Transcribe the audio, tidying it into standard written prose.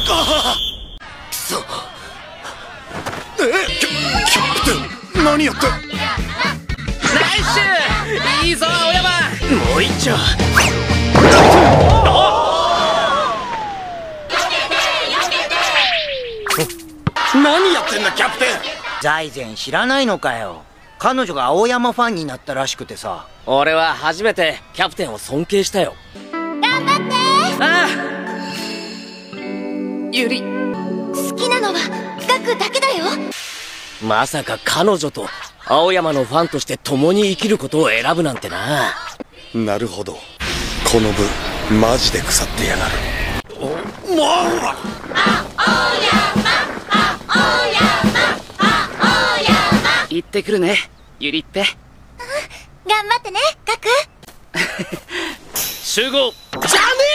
くそ。キャプテン、何やって。 ナイスシュー。いいぞ青山。もう一丁。 何やってんだキャプテン。 財前知らないのかよ。彼女が青山ファンになったらしくてさ。 俺は初めてキャプテンを尊敬したよ。 頑張って。 ああ。ゆり。 好きなのはガクだけだよ。 まさか彼女と青山のファンとして共に生きることを選ぶなんてな。 なるほど。この部マジで腐ってやがる。もう行ってくるねゆりっぺ。 頑張ってねガク。 集合じゃね